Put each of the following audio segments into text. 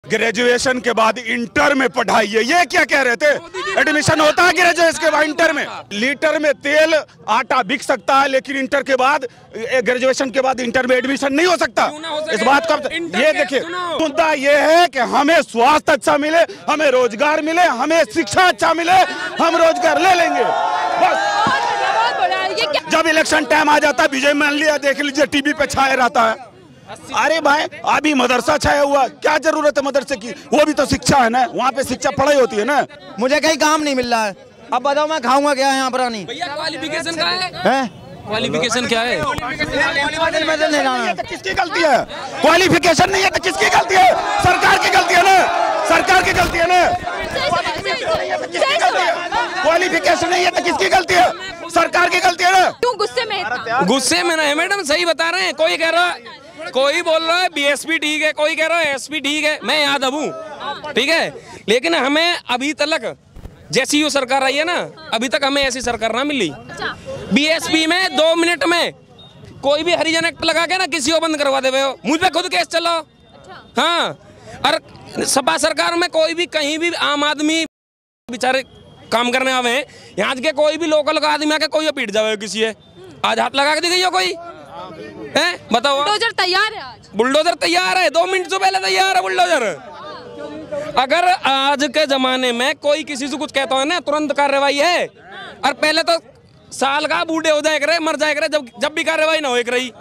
Graduation के बाद inter में पढ़ाई है, ये क्या कह रहे थे? एडमिशन होता है ग्रेजुएशन के बाद इंटर में? लीटर में तेल आटा बिक सकता है, लेकिन इंटर के बाद ग्रेजुएशन के बाद इंटर में एडमिशन नहीं हो सकता। इस बात का ये देखिए, मुद्दा ये है कि हमें स्वास्थ्य अच्छा मिले, हमें रोजगार मिले, हमें शिक्षा अच्छा मिले, हम रोजगार ले लेंगे बस। जब इलेक्शन टाइम आ जाता है, विजय मान लिया, देख लीजिए टीवी पे छाया रहता है। अरे भाई, अभी मदरसा छाया हुआ, क्या जरूरत है मदरसे की? वो भी तो शिक्षा है ना, वहाँ पे शिक्षा पढ़ाई होती है ना। मुझे कहीं काम नहीं मिल रहा है, अब बताओ मैं खाऊंगा क्या यहाँ पर? नहीं भैया, क्वालिफिकेशन क्या है? क्वालिफिकेशन क्या है? किसकी गलती है? क्वालिफिकेशन नहीं है तो किसकी गलती है? सरकार की गलती है ना, सरकार की गलती है ना। क्वालिफिकेशन नहीं है तो किसकी गलती है? सरकार की गलती है ना। क्यों गुस्से में? गुस्से में नहीं मैडम, सही बता रहे हैं। कोई कह रहा है, कोई बोल रहा है बीएसपी ठीक है, कोई कह रहा है एसपी ठीक है, मैं यादव हूँ, ठीक है। लेकिन हमें अभी तक जैसी ये सरकार आई है ना, अभी तक हमें ऐसी सरकार ना मिली। बीएसपी में 2 मिनट में कोई भी हरिजन एक्ट लगा के ना किसी को बंद करवा दे, मुझ पे खुद केस चला। हाँ, और सपा सरकार में कोई भी कहीं भी आम आदमी बेचारे काम करने आवे हैं, यहाँ के कोई भी लोकल का आदमी आके कोई पीट जावे किसी है, आज हाथ लगा के दी गई हो कोई है? बताओ। बुलडोजर तैयार है, आज बुलडोजर तैयार है, 2 मिनट से पहले तैयार है बुलडोजर। अगर आज के जमाने में कोई किसी से कुछ कहता है ना, तुरंत कार्रवाई है। और पहले तो साल का बूढ़े हो जाए करे, मर जाए करे, जब भी कार्रवाई ना हो रही।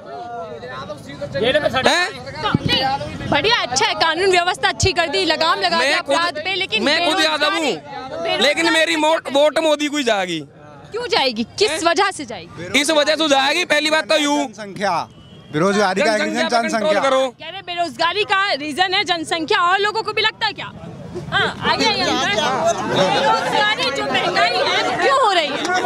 बढ़िया, अच्छा है, कानून व्यवस्था अच्छी कर दी, लगाम लगा दिया अपराध पे। लेकिन मैं खुद यादव हूँ, लेकिन मेरी वोट मोदी को ही जाएगी। क्यों जाएगी? किस वजह से जाएगी? इस वजह से जाएगी। पहली बात तो जनसंख्या, बेरोजगारी का जनसंख्या करो। कह रहे बेरोजगारी का रीजन है जनसंख्या, और लोगों को भी लगता है क्या? आगे बेरोजगारी जो महंगाई है क्यों हो रही है?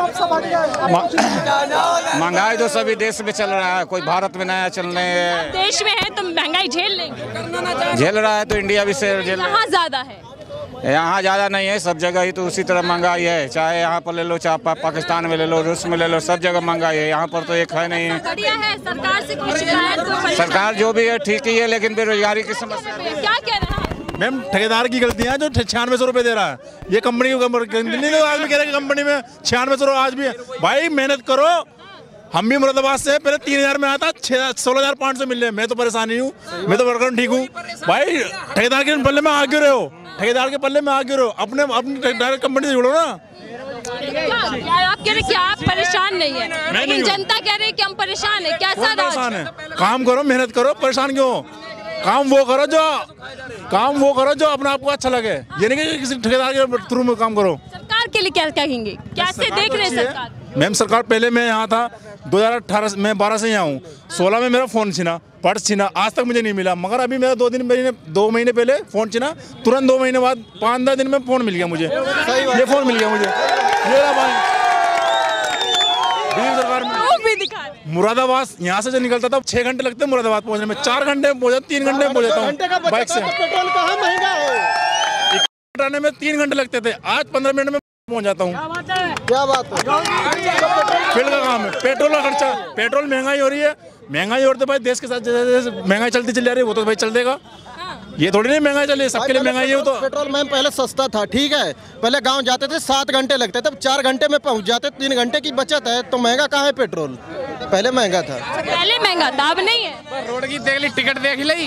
महंगाई तो सभी देश में चल रहा है, कोई भारत में नया चल रहे हैं। देश में है तो महंगाई झेल लेंगे। झेल रहा है तो इंडिया भी से झेल। कहाँ ज्यादा है? यहाँ ज्यादा नहीं है, सब जगह ही तो उसी तरह महंगाई है। चाहे यहाँ पर ले लो, चाहे पाकिस्तान में ले लो, रूस में ले लो, सब जगह महंगाई है। यहाँ पर तो एक है नहीं। बढ़िया है, सरकार से कोई शिकायत? सरकार जो भी है ठीक ही है, लेकिन बेरोजगारी की समस्या। क्या कह रहे हैं मैम? ठेकेदार की गलतियां जो 9600 रुपए दे रहा है, ये कंपनी की आज भी कह रहे हैं कंपनी में 9600 आज भी है। भाई मेहनत करो, हम भी मुरादाबाद से पहले 3000 में आता, 16,500 मिल रहे। मैं तो परेशान नहीं हूँ, मैं तो वर्कर ठीक हूँ। भाई ठेकेदार के पल्ले में आ क्यों रहे हो? ठेकेदार के पल्ले में आ क्यों रहे हो? अपनी ठेकेदार कंपनी से जुड़ो ना। आप कह रहे कि आप परेशान नहीं है, लेकिन जनता कह रही है कि हम परेशान है। कैसा परेशान है? काम करो, मेहनत करो, परेशान क्यों हो? काम वो करो जो अपने आप को अच्छा लगे, ये नहीं कि किसी ठेकेदार के थ्रू में काम करो। सरकार के लिए क्या कहेंगे? कैसे देख रहे हैं सरकार? मैम सरकार, पहले मैं यहाँ था 2018 में 12 से यहाँ हूँ। 16 में मेरा फोन छीना, पर्स छीना, आज तक मुझे नहीं मिला। मगर अभी मेरा 2 महीने पहले फोन छीना, तुरंत 2 महीने बाद 5-10 दिन में फोन मिल गया मुझे। ये फोन मिल गया मुझे, ये सरकार में। मुरादाबाद यहाँ से जो निकलता था 6 घंटे लगते मुरादाबाद पहुँचने में, 4 घंटे में पहुँचा, 3 घंटे में पहुँच जाता हूँ बाइक से। पेट्रोल कहाँ महंगा हो? आने में 3 घंटे लगते थे, आज 15 मिनट में पहुँच जाता हूँ। क्या बात है? फील्ड का काम है। पेट्रोल का खर्चा, पेट्रोल महंगाई हो रही है, महंगाई और तो भाई देश के साथ जैसे महंगाई चलती चली जा रही है, वो तो भाई चल देगा। ये थोड़ी नहीं महंगाई चले, सबके लिए महंगाई है। तो पेट्रोल मैम पहले सस्ता था, ठीक है, पहले गांव जाते थे 7 घंटे लगते थे, अब 4 घंटे में पहुंच जाते, 3 घंटे की बचत है। तो महंगा कहाँ है पेट्रोल? पहले महंगा था, पहले महंगा था, अब नहीं है। रोड की देख ली, टिकट देख ली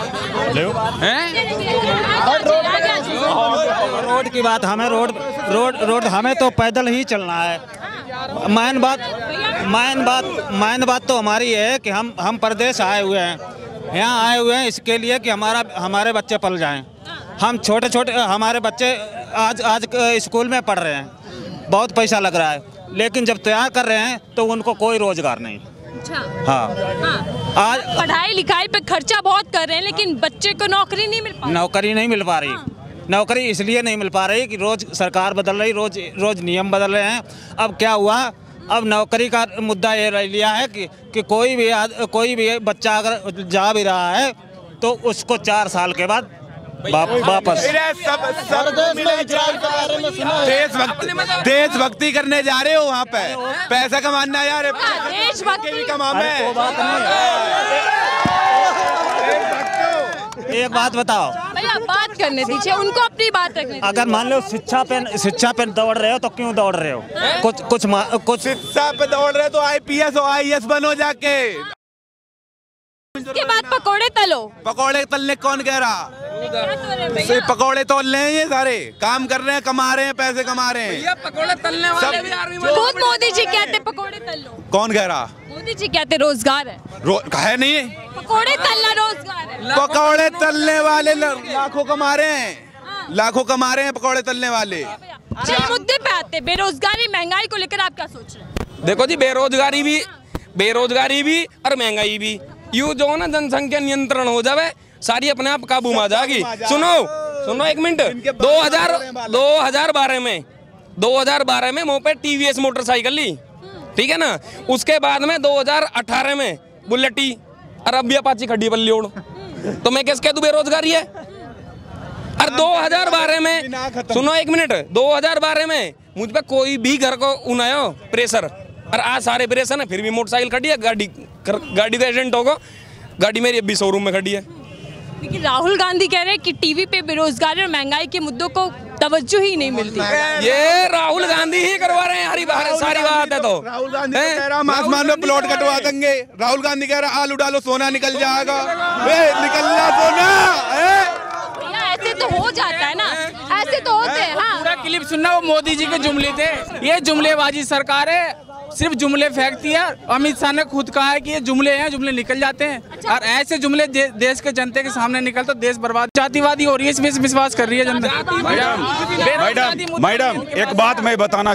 रोड की बात, हमें रोड हमें तो पैदल ही चलना है। मैन बात तो हमारी है कि हम प्रदेश आए हुए हैं, यहाँ आए हुए हैं इसके लिए कि हमारे बच्चे पल जाएं। हम छोटे हमारे बच्चे आज स्कूल में पढ़ रहे हैं, बहुत पैसा लग रहा है, लेकिन जब तैयार कर रहे हैं तो उनको कोई रोजगार नहीं। हाँ, आज पढ़ाई लिखाई पे खर्चा बहुत कर रहे हैं, लेकिन बच्चे को नौकरी नहीं मिल पा रही। नौकरी इसलिए नहीं मिल पा रही कि रोज सरकार बदल रही, रोज नियम बदल रहे हैं। अब क्या हुआ, अब नौकरी का मुद्दा ये रह लिया है कि कोई भी बच्चा अगर जा भी रहा है तो उसको 4 साल के बाद वापस। देशभक्ति करने जा रहे हो वहाँ पे, पैसा कमाना यार, देशभक्ति भी एक बात बताओ, आप बात करने दीजिए, उनको अपनी बात रखने दीजिए। अगर मान लो शिक्षा पे दौड़ रहे हो तो क्यों दौड़ रहे हो? कुछ शिक्षा पे दौड़ रहे तो IPS और IAS बनो जाके। उसके बाद पकोड़े तलो। पकौड़े तलने कौन कह रहा? सिर्फ पकौड़े तोल रहे हैं, ये सारे काम कर रहे हैं, कमा रहे हैं, पैसे कमा रहे हैं। पकौड़े तलने वाले भी आर्मी में। खुद मोदी जी कहते पकोड़े तल लो। कौन कह रहा? मोदी जी कहते रोजगार है। है नहीं है? पकोड़े तलना रोजगार है। पकौड़े तलने वाले लाखों कमा रहे हैं, लाखों कमा रहे हैं पकौड़े तलने वाले। चलिए मुद्दे पे आते, बेरोजगारी महंगाई को लेकर आप क्या सोच रहे हैं? देखो जी, बेरोजगारी भी और महंगाई भी, यूँ जो ना जनसंख्या नियंत्रण हो जावे, सारी अपने आप काबू में आ जाएगी। सुनो एक मिनट, 2012 में मुँह पे TVS मोटरसाइकिल ली, ठीक है ना। उसके बाद में 2018 में बुलेटी और अब भी अपाची खड्डी पल्ली ओढ़, तो मैं कैसे कह दूं बेरोजगारी है? और 2012 में सुनो एक मिनट, 2012 में मुझ पे कोई भी घर को उनायो प्रेशर, और आज सारे प्रेशर है, फिर भी मोटरसाइकिल खड़ी है। गाड़ी का एक्सीडेंट होगा, गाड़ी मेरी अभी शोरूम में खड़ी है। लेकिन राहुल गांधी कह रहे हैं कि टीवी पे बेरोजगारी और महंगाई के मुद्दों को तवज्जो ही नहीं मिलती। ये राहुल गांधी ही करवा रहे हैं सारी बात है। तो राहुल गांधी कह रहा आसमान में प्लॉट कटवा देंगे, राहुल गांधी कह रहा आलू डालो सोना निकल जाएगा। निकलना सोना ऐसे तो हो जाता है ना, ऐसे तो होते हैं। हाँ, पूरा क्लिप सुनना, वो मोदी जी के जुमले थे। ये जुमलेबाजी सरकार है, सिर्फ जुमले फेंकती है। अमित शाह ने खुद कहा है कि ये जुमले हैं, जुमले निकल जाते हैं। अच्छा। और ऐसे जुमले देश के जनता के सामने निकल तो देश बर्बाद। जातिवादी हो रही है, इसमें विश्वास कर रही है जनता। मैडम एक बात मैं बताना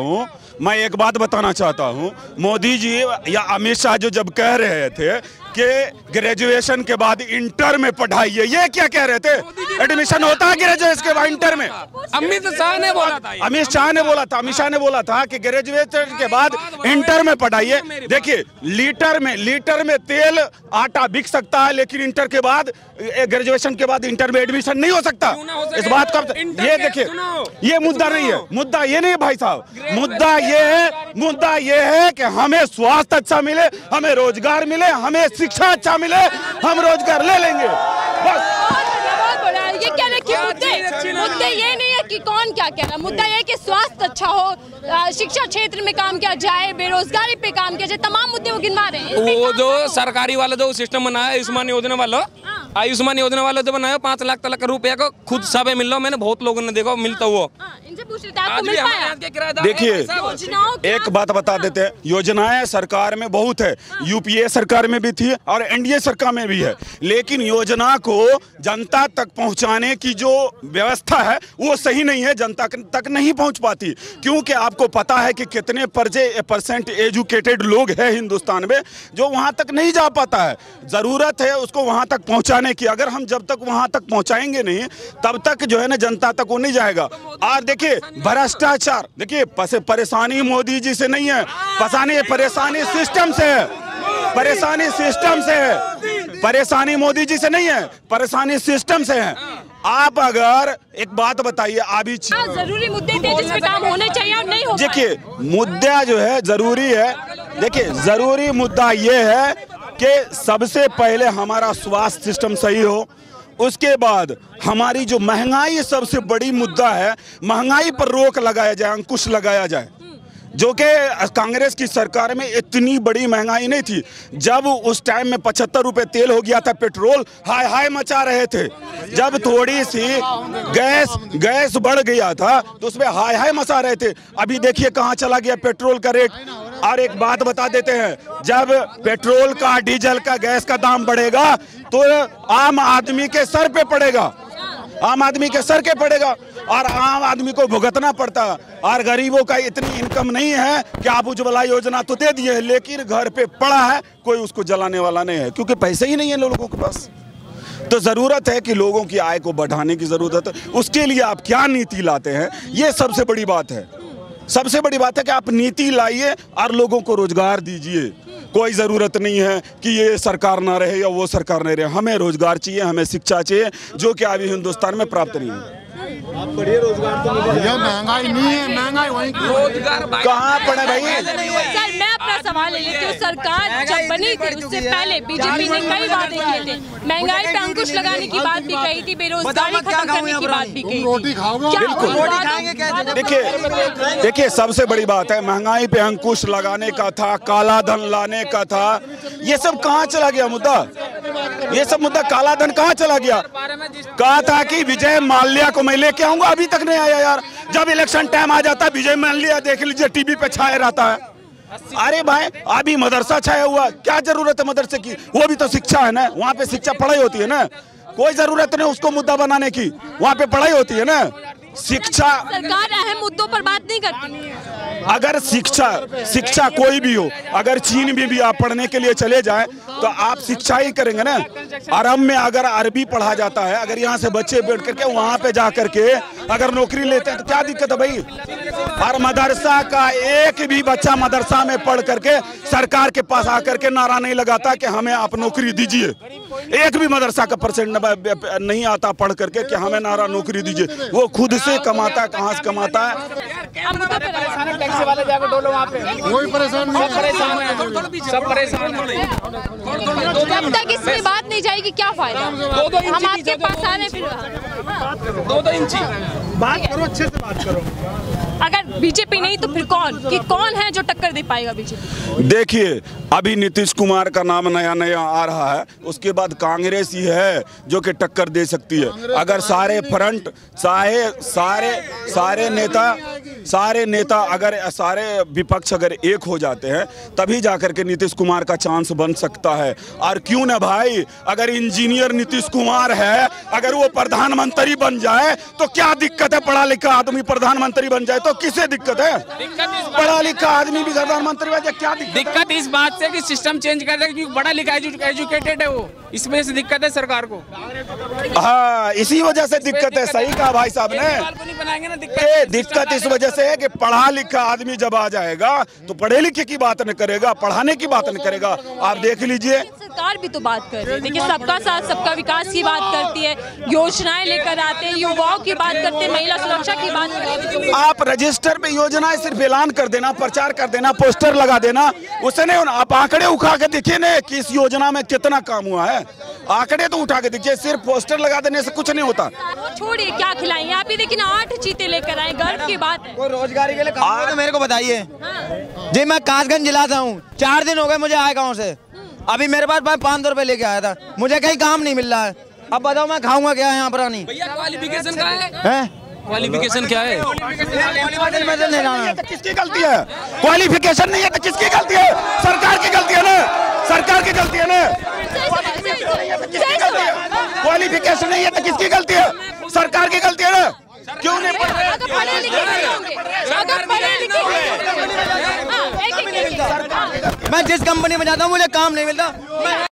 चाहता हूँ, मोदी जी या अमित शाह जो जब कह रहे थे कि ग्रेजुएशन के बाद इंटर में पढ़ाइए, ये क्या कह रहे थे? एडमिशन होता है ग्रेजुएशन के बाद इंटर में? अमित शाह ने बोला था कि ग्रेजुएशन के बाद इंटर में पढ़ाइए। देखिए, लीटर में तेल आटा बिक सकता है, लेकिन इंटर के बाद ग्रेजुएशन के बाद इंटर में एडमिशन नहीं हो सकता। इस बात का ये देखिए, ये मुद्दा नहीं है, मुद्दा ये नहीं है भाई साहब। मुद्दा ये है कि हमें स्वास्थ्य अच्छा मिले, हमें रोजगार मिले, हमें शिक्षा अच्छा मिले, हम रोजगार ले लेंगे बस। ये क्या रखिए मुद्दे ये नहीं है कि कौन क्या कह रहा, मुद्दा ये है कि स्वास्थ्य अच्छा हो, शिक्षा क्षेत्र में काम किया जाए, बेरोजगारी पे काम किया जाए, तमाम मुद्दे वो गिनवा रहे हैं। वो जो सरकारी वाला जो सिस्टम बनाया आयुष्मान योजना वाला जो बनाया 5 लाख तक रुपया को खुद सब मिल रहा, मैंने बहुत लोगों ने देखा मिलता हुआ। इनसे पूछ रहे थे आपको मिल पाया? देखिए एक बात बता देते हैं, योजनाएं सरकार में बहुत है, यूपीए सरकार में भी थी और एनडीए सरकार में भी है, लेकिन योजना को जनता तक पहुंचाने की जो व्यवस्था है वो सही नहीं है, जनता तक नहीं पहुंच पाती। क्योंकि आपको पता है कि कितने % एजुकेटेड लोग हैं हिंदुस्तान में जो वहां तक नहीं जा पाता है। जरूरत है उसको वहां तक पहुंचाने की, अगर हम जब तक वहां तक पहुंचाएंगे नहीं तब तक जो है ना जनता तक वो नहीं जाएगा। और देखिए भ्रष्टाचार, देखिए परेशानी मोदी जी से नहीं है, परेशानी सिस्टम से है, परेशानी मोदी जी से नहीं है, परेशानी सिस्टम से है। आप अगर एक बात बताइए, अभी जरूरी मुद्दे थे जिस पे काम होने चाहिए और नहीं हो पाए। देखिए मुद्दा जो है जरूरी है, देखिए जरूरी मुद्दा ये है कि सबसे पहले हमारा स्वास्थ्य सिस्टम सही हो, उसके बाद हमारी जो महंगाई सबसे बड़ी मुद्दा है, महंगाई पर रोक लगाया जाए, अंकुश लगाया जाए। जो कि कांग्रेस की सरकार में इतनी बड़ी महंगाई नहीं थी, जब उस टाइम में 75 रुपए तेल हो गया था, पेट्रोल हाय मचा रहे थे। जब थोड़ी सी गैस बढ़ गया था तो उसमें हाय मचा रहे थे। अभी देखिए कहाँ चला गया पेट्रोल का रेट। और एक बात बता देते हैं, जब पेट्रोल का, डीजल का, गैस का दाम बढ़ेगा तो आम आदमी के सर पे पड़ेगा, आम आदमी के सर के पड़ेगा और आम आदमी को भुगतना पड़ता। और गरीबों का इतनी इनकम नहीं है कि आप उज्ज्वला योजना तो दे दिए, लेकिन घर पे पड़ा है, कोई उसको जलाने वाला नहीं है, क्योंकि पैसे ही नहीं है लोगों के पास। तो जरूरत है कि लोगों की आय को बढ़ाने की जरूरत है। उसके लिए आप क्या नीति लाते हैं, ये सबसे बड़ी बात है। सबसे बड़ी बात है कि आप नीति लाइए और लोगों को रोजगार दीजिए। कोई ज़रूरत नहीं है कि ये सरकार ना रहे या वो सरकार नहीं रहे, हमें रोजगार चाहिए, हमें शिक्षा चाहिए, जो कि अभी हिंदुस्तान में प्राप्त नहीं है। आप पढ़िए, रोजगार तो मिलेगा। महंगाई नहीं है, महंगाई वहीं रोजगार कहाँ पड़े भाई? सर मैं अपना सवाल ले लेती हूँ। सरकार जब बनी थी उससे पहले बीजेपी ने कई वादे किए थे, महंगाई पे अंकुश लगाने की बात भी कही थी, बेरोजगारी खत्म करने की बात भी कही थी। देखिए सबसे बड़ी बात है, महंगाई पे अंकुश लगाने का था, काला धन लाने का था, ये सब कहाँ चला गया मुद्दा? ये सब मुद्दा काला धन कहाँ चला गया? कहा था कि विजय माल्या को मैं लेके आऊंगा, अभी तक नहीं आया यार। जब इलेक्शन टाइम आ जाता है विजय माल्या देख लीजिए टीवी पे छाया रहता है। अरे भाई अभी मदरसा छाया हुआ, क्या जरूरत है मदरसे की? वो भी तो शिक्षा है ना, वहाँ पे शिक्षा पढ़ाई होती है ना, कोई जरूरत नहीं उसको मुद्दा बनाने की, वहाँ पे पढ़ाई होती है ना। शिक्षा सरकार अहम मुद्दों पर बात नहीं करती। अगर शिक्षा कोई भी हो, अगर चीन में भी आप पढ़ने के लिए चले जाएं तो आप शिक्षा ही करेंगे ना। अरब में अगर अरबी पढ़ा जाता है, अगर यहाँ से बच्चे बैठ करके वहाँ पे जा करके अगर नौकरी लेते हैं तो क्या दिक्कत है भाई? और मदरसा का एक भी बच्चा मदरसा में पढ़ करके सरकार के पास आकर के नारा नहीं लगाता कि हमें आप नौकरी दीजिए। एक भी मदरसा का परसेंट नहीं आता पढ़ करके कि हमें नारा नौकरी दीजिए। वो खुद से कमाता है, कहाँ से कमाता है? टैक्सी वाले जाकर डोलो वहाँ पे, कोई परेशान नहीं, सब परेशान है। जब तक इसमें बात नहीं जाएगी क्या फायदा? हम आपके पास आ रहे फिर 2-2 इंची बात करो, अच्छे से बात करो। अगर बीजेपी नहीं तो फिर कौन है जो टक्कर दे पाएगा बीजेपी? देखिए अभी नीतीश कुमार का नाम नया आ रहा है, उसके बाद कांग्रेस ही है जो कि टक्कर दे सकती है। अगर सारे फ्रंट सारे नेता अगर सारे विपक्ष अगर एक हो जाते हैं तभी जाकर के नीतीश कुमार का चांस बन सकता है। और क्यों ना भाई, अगर इंजीनियर नीतीश कुमार है, अगर वो प्रधानमंत्री बन जाए तो क्या दिक्कत है? पढ़ा लिखा आदमी प्रधानमंत्री बन जाए तो किसे दिक्कत है? पढ़ा लिखा आदमी भी प्रधानमंत्री बन जाए, क्या दिक्कत इस बात से कि सिस्टम चेंज कर दे, क्योंकि बड़ा लिखा एजुकेटेड है वो, इस वजह से दिक्कत है सरकार को। हाँ इसी वजह से दिक्कत है, सही कहा भाई साहब ने। दिक्कत इस वजह से है कि पढ़ा लिखा आदमी जब आ जाएगा तो पढ़े लिखे की बात न करेगा, पढ़ाने की बात न करेगा। आप देख लीजिए सरकार भी तो बात कर रही है, देखिए सबका साथ सबका विकास की बात करती है, योजनाएं लेकर आते हैं, युवाओं की बात करते हैं, महिला सुरक्षा की बात करते हैं। आप रजिस्टर पे योजनाएं सिर्फ ऐलान कर देना, प्रचार कर देना, पोस्टर लगा देना, उससे नहीं। आप आंकड़े उठा के देखिए ना कि इस योजना में कितना काम हुआ है, आंकड़े तो उठा के देखिए, सिर्फ पोस्टर लगा देने से कुछ नहीं होता। छोड़िए क्या खिलाएंगे आप ही, देखिए 8 चीते लेकर आए, गर्व की बात है। कोई रोजगारी के लिए काम तो मेरे को बताइए जी। मैं कासगंज जिला से हूँ, 4 दिन हो गए मुझे आए गाँव से, अभी मेरे पास 500 रुपए लेके आया था, मुझे कहीं काम नहीं मिल रहा है। अब बताओ मैं खाऊंगा क्या है यहाँ पर? नहीं भैया क्वालिफिकेशन क्या है? क्वालिफिकेशन क्या है? किसकी गलती है? क्वालिफिकेशन नहीं है तो किसकी गलती है? सरकार की गलती है ना, सरकार की गलती है ना। क्वालिफिकेशन नहीं है तो किसकी गलती है? सरकार की गलती है ना। क्यों नहीं पढ़ रहे? मैं जिस कंपनी में जाता हूँ मुझे काम नहीं मिलता।